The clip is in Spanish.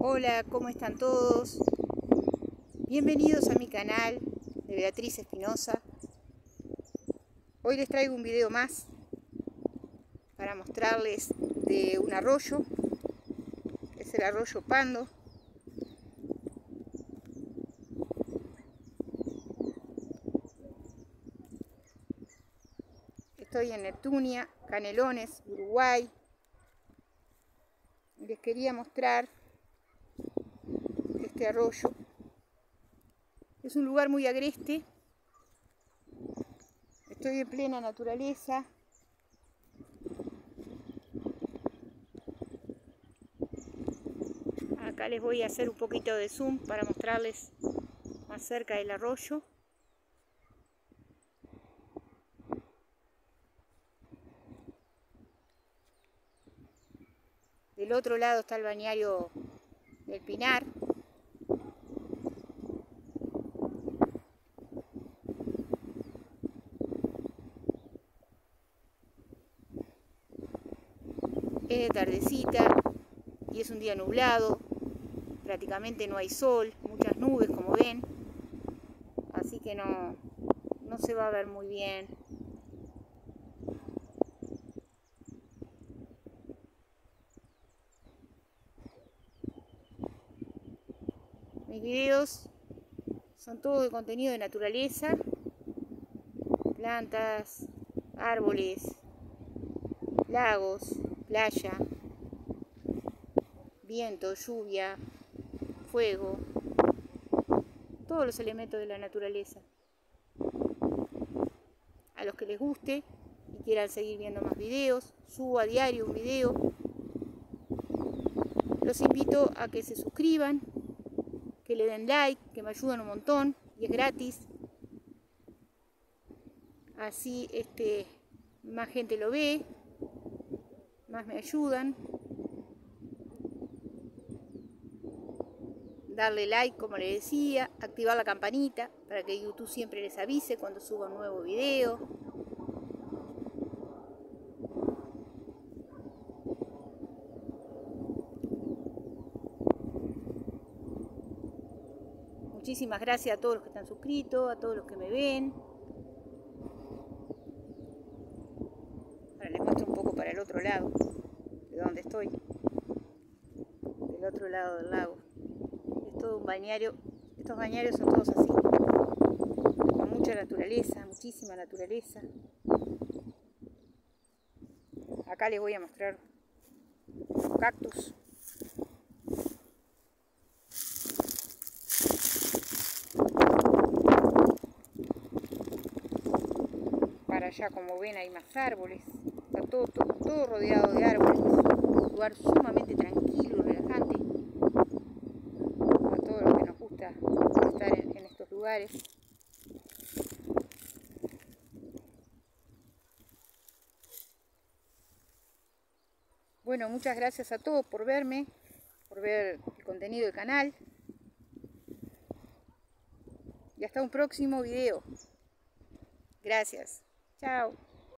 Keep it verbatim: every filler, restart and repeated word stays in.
Hola, ¿cómo están todos? Bienvenidos a mi canal de Beatriz Espinosa. Hoy les traigo un video más para mostrarles de un arroyo. Es el arroyo Pando. Estoy en Neptunia, Canelones, Uruguay. Les quería mostrar este arroyo. Es un lugar muy agreste. Estoy en plena naturaleza. Acá les voy a hacer un poquito de zoom para mostrarles más cerca del arroyo. Del otro lado está el balneario del Pinar. Es de tardecita y es un día nublado, prácticamente no hay sol, muchas nubes como ven, así que no, no se va a ver muy bien. Mis videos son todo de contenido de naturaleza, plantas, árboles, lagos, playa, viento, lluvia, fuego, todos los elementos de la naturaleza. A los que les guste y quieran seguir viendo más videos, subo a diario un video. Los invito a que se suscriban, que le den like, que me ayudan un montón y es gratis. Así este, más gente lo ve, más me ayudan. Darle like, como les decía, activar la campanita para que YouTube siempre les avise cuando suba un nuevo video. Muchísimas gracias a todos los que están suscritos, a todos los que me ven. Ahora les muestro un poco para el otro lado, de donde estoy, del otro lado del lago. Es todo un balneario, estos balnearios son todos así, con mucha naturaleza, muchísima naturaleza. Acá les voy a mostrar los cactus. Para allá, como ven, hay más árboles. Está todo, todo, todo rodeado de árboles. Un lugar sumamente tranquilo y relajante. A todos los que nos gusta estar en, en estos lugares. Bueno, muchas gracias a todos por verme, por ver el contenido del canal. Y hasta un próximo video. Gracias. Chao.